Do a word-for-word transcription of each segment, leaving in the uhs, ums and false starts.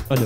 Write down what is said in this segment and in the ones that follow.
الو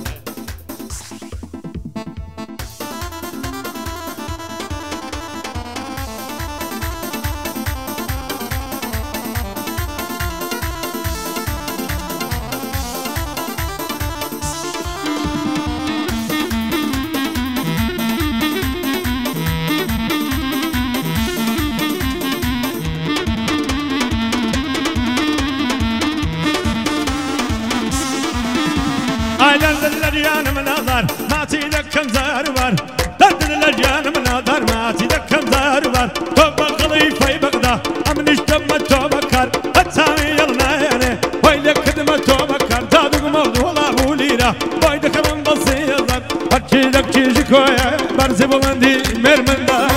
للجان مناظر ما تذكر زاربار درد للجان مناظر ما تذكر زاربار توبة خليفة بغدا أمن اشتم توبكر هتسامي يلنا يعني ويلك خدمة توبكر زادق موضوع الله ليرة ويدك من بصير هتشيلك تشيشكوية برزي بلندي مرمندار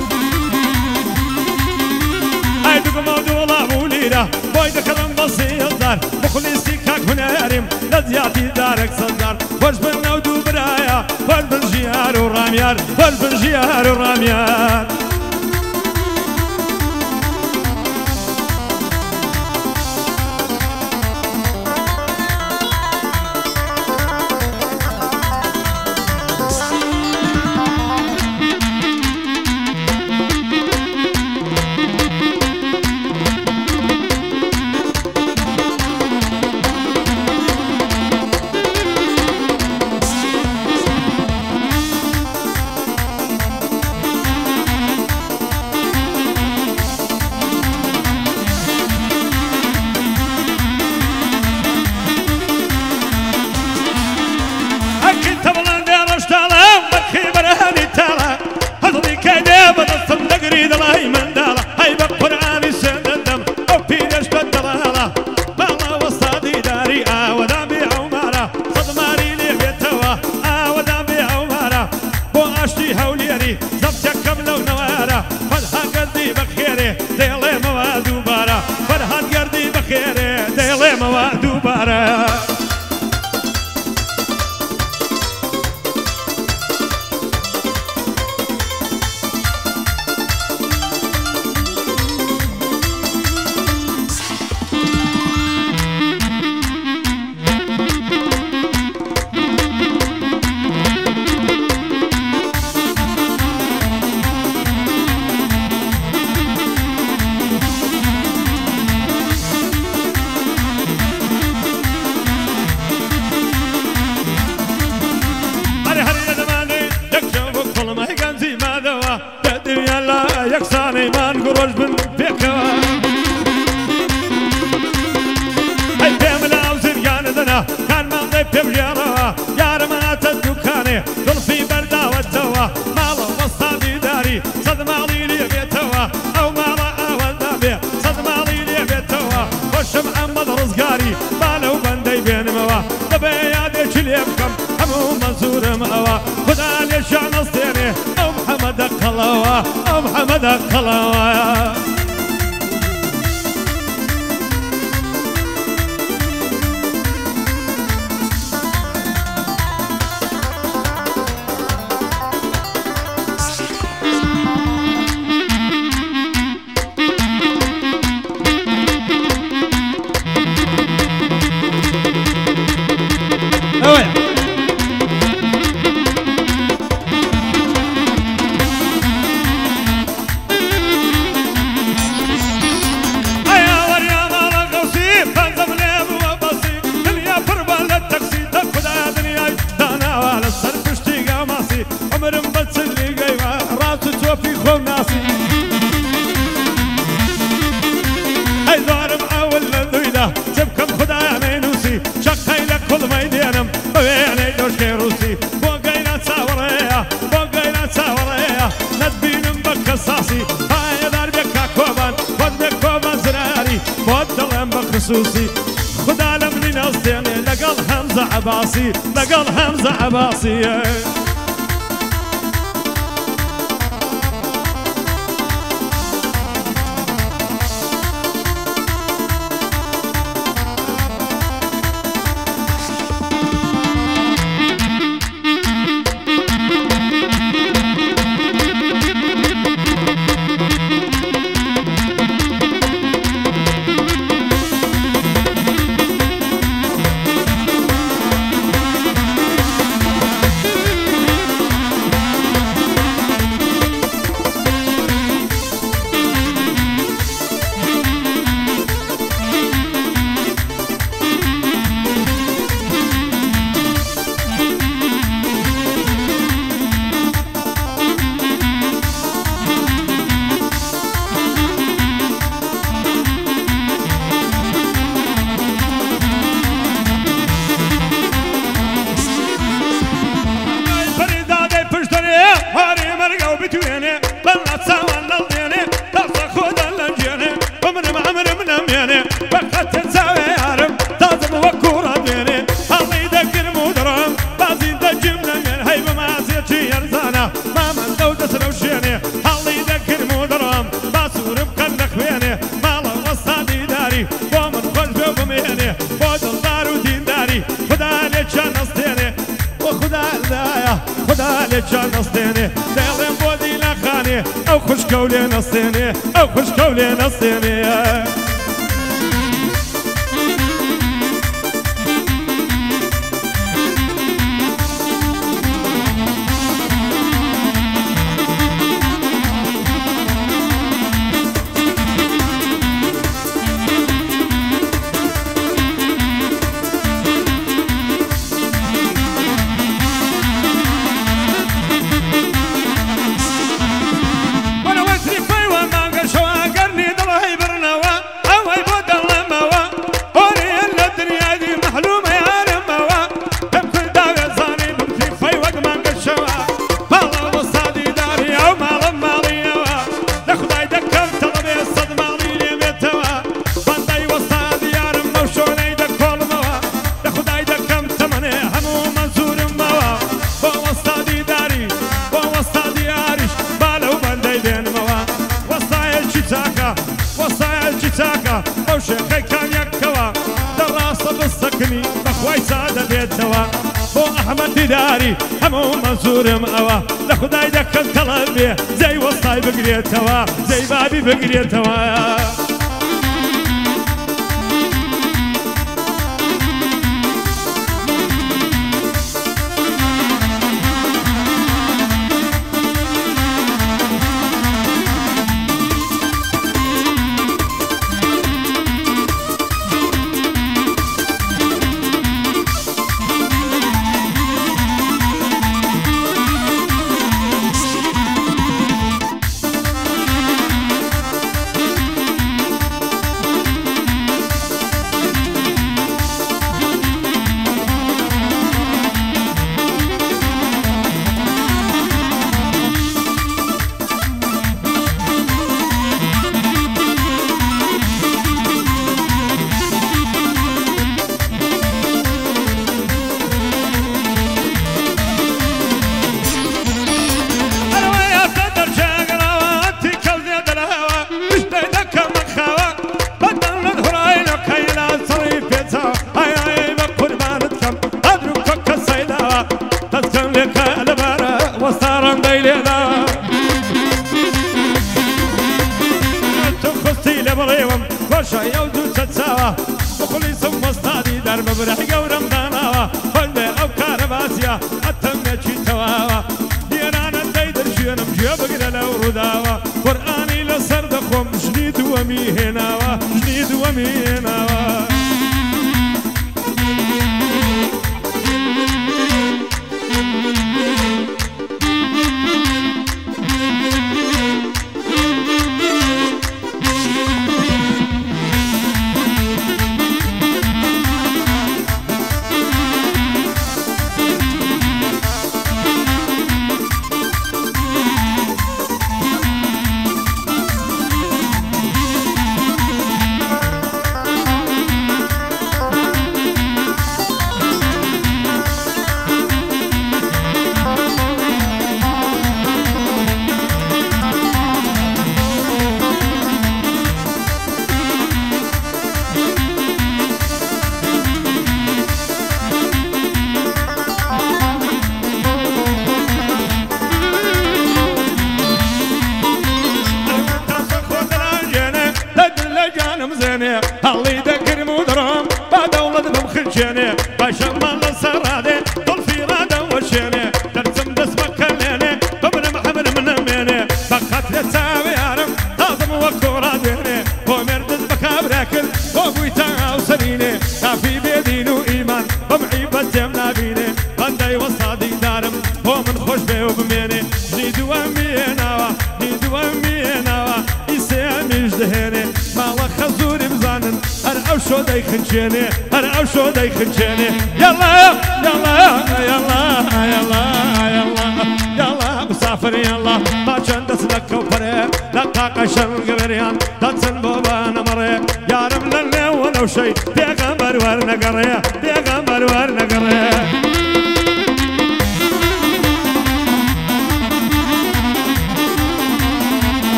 هيدك موضوع الله ليرة ويدك من بصير مخلصي كاك هنارم لزياتي دارك صدار وش بالنودو برايا وش بالجيار وراميار وش بالجيار وراميار يكساني ما نقرج بن بيكوا هاي بيملا وزرقان ذنا كان ما ضيب بجيروا يا رمانات الدكاني ظل في بردا والتوا مالا وصابي داري صد مالي لي بيتوا او مالا اول بي صد مالي لي بيتوا وش محمد رزقاري بالو بندي بين موا دبي ديش اللي يبكم همو منصور موا خدا ليش نصيني او محمد قلوا او محمد قلوا خصوصي خدا لمني نصدني لقل همزة عباسي لقل همزة عباسي لێجا نەستێنێ دەڵێم بۆ دیلەخانێ ئەو خوشکە و لێ نەستێنێ ئەو خوشکە و لێ نەستێنێ داري همو منصورم أوا لخداي دكن طلبي زي وصاي بقريتوا زي بابي بقريتوا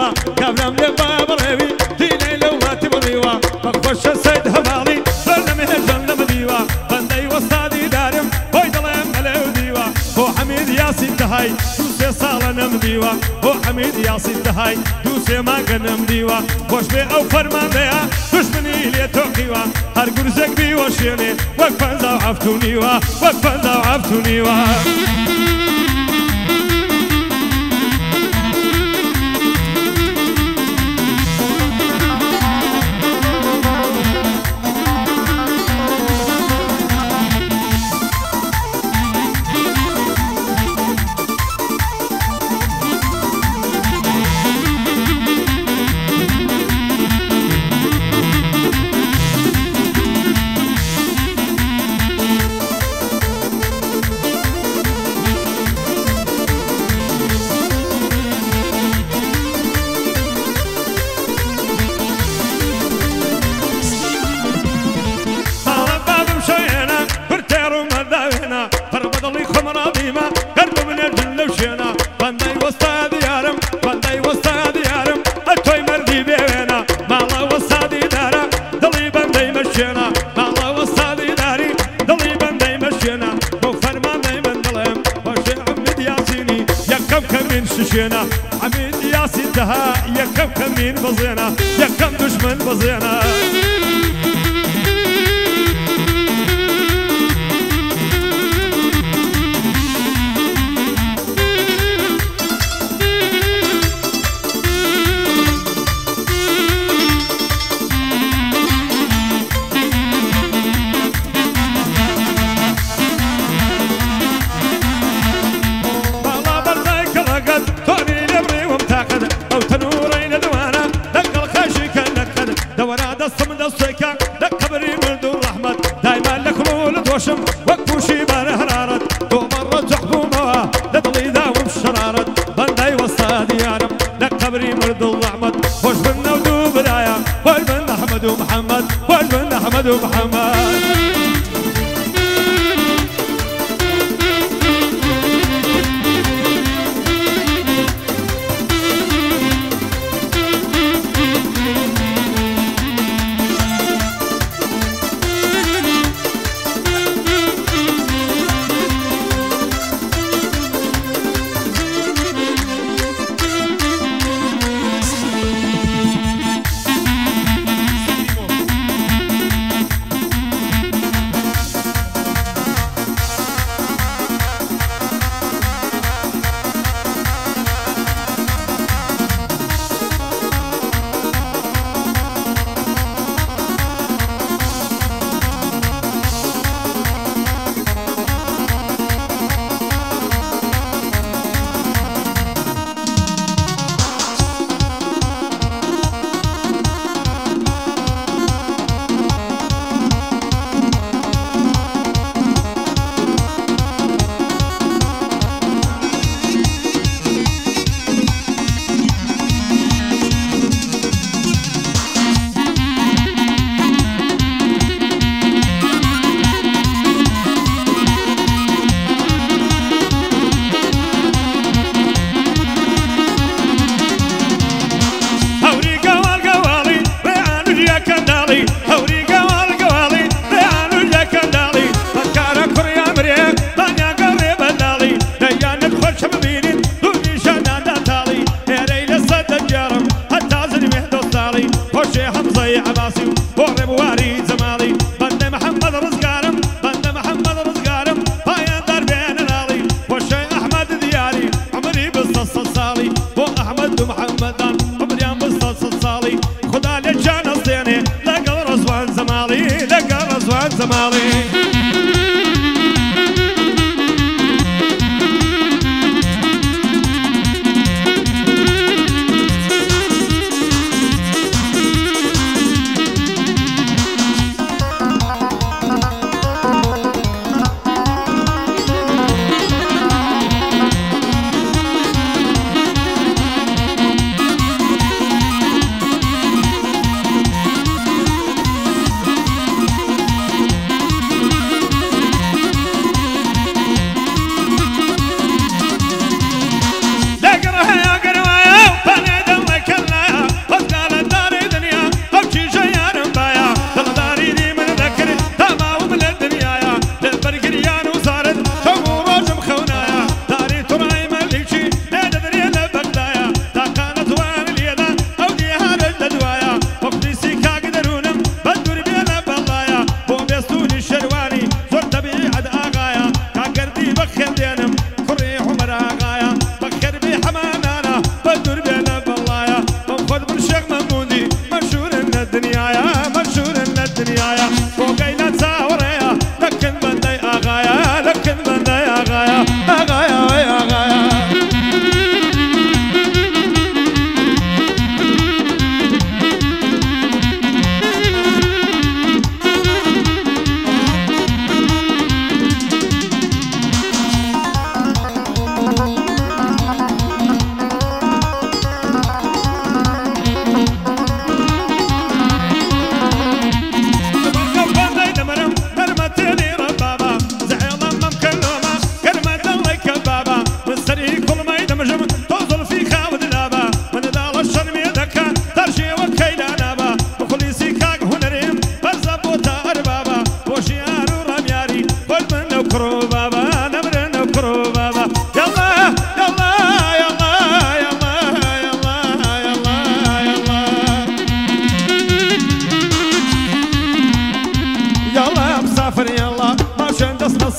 بڕیوە کابرام لێ با بڕێوی دینەی لەو ماتی بڕیوە بەخۆشە سەید هەواڵی بەر لە مێژەن لە مدیوە بەندەی وەستادی دارم بۆی دەڵێم مەلەو دیوە بۆ حەمید یاسین دەهای دوو سێ ساڵە نەمدیوە بۆ حەمید یاسین دەهای دوو سێ مانگە نەمدیوە خۆش بێ ئەو فەرماندەیە دژمنی لێ تۆقیوە هەر گورزێک بیوە شوێنێ وەک پەنجا و هەفتونیوە وەک پەنجا و هەفتونیوە حميد ياسين دها يكم كمين بزينا يكم دشمن بزينا وكوشي بار هرارت دو مرة تحكومها لدلي داوم شرارت بنداي وصاد يارم لقبري مرد الأحمد خوش بنا ودو بدايا والبن أحمد ومحمد والبن أحمد ومحمد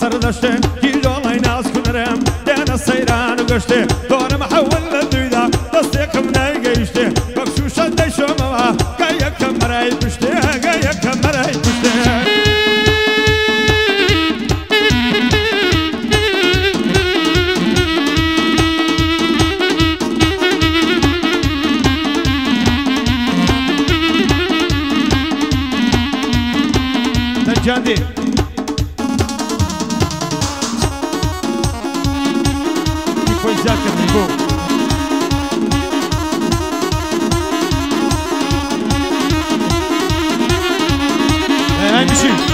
سردشتي كيجولاي ناس كنرم دانا سيران وقشتي دور محول للدويدا دستيكم نايقيشتي بكشوشة ديشو موا قايا كمراي بشتي قايا كمراي بشتي جاندي يفوز ذاكر نبو هاي مشي